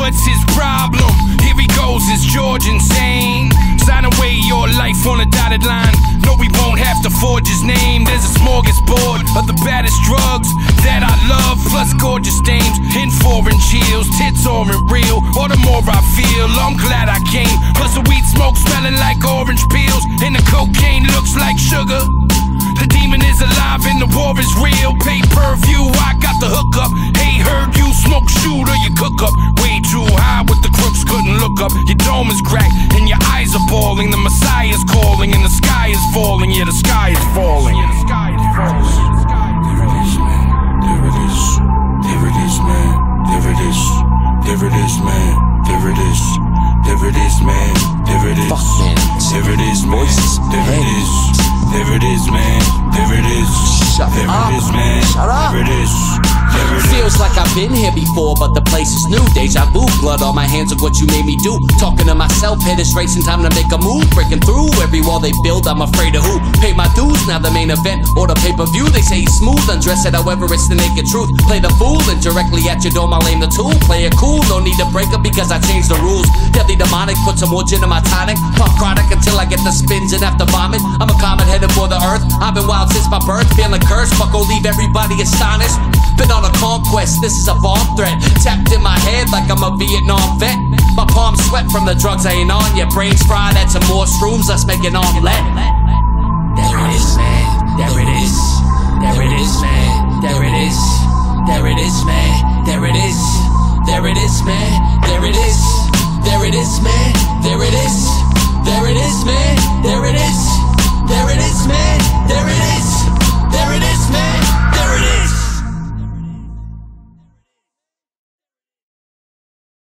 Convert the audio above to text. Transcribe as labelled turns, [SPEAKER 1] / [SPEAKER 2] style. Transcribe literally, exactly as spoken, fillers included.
[SPEAKER 1] what's his problem? Here he goes, is George insane? Sign away your life on a dotted line. No, we won't have to forge his name. There's a smorgasbord of the baddest drugs that I love, plus gorgeous dames in foreign chills. Tits aren't real, or the more I feel, I'm glad I came. Plus the weed smoke smelling like orange peels, and the cocaine looks like sugar. The demon is alive and the war is real. Pay per view, I got the hookup. Hey, heard you smoke shooter, you cook up. Way too high with the crooks, couldn't look up. Your dome is cracked and your eyes are bawling. The Messiah is calling and the sky is falling. Yeah, the sky is falling. Yeah, the sky is falling. There it is, man. There it is. There it is, man. There it is. There it is, man. There it is. There it is, man. There it is.
[SPEAKER 2] Fuck, man.
[SPEAKER 1] There it is, man. There it is. There it is, man. There it is.
[SPEAKER 2] Shut
[SPEAKER 1] there
[SPEAKER 2] up.
[SPEAKER 1] it is, man.
[SPEAKER 2] Shut up.
[SPEAKER 1] There it is. There it is.
[SPEAKER 2] Feels like I've been here before, but the place is new. Deja vu, blood on my hands of what you made me do. Talking to myself, head is racing, time to make a move. Breaking through every wall they build, I'm afraid of who. Pay my dues, now the main event or the pay-per-view. They say he's smooth, undress it, however it's the naked truth. Play the fool and directly at your dome I'll aim the tool. Play it cool, no need to break up because I changed the rules. Deadly demonic, put some more gin in my tonic. Pop chronic until I get the spins and have to vomit. I'm a comet headed for the earth. I've been wild since my birth, feeling cursed. Fuck, go leave everybody astonished. Been on a conquest, this is a bomb threat. Tapped in my head like I'm a Vietnam vet. My palms sweat from the drugs I ain't on. Your brains fried, add some more shrooms, let's make an omelet. There it is, man. There it is. There it is, man. There it is. There it is, man. There it is. There it is, man. There it is. There it is, man. There it is.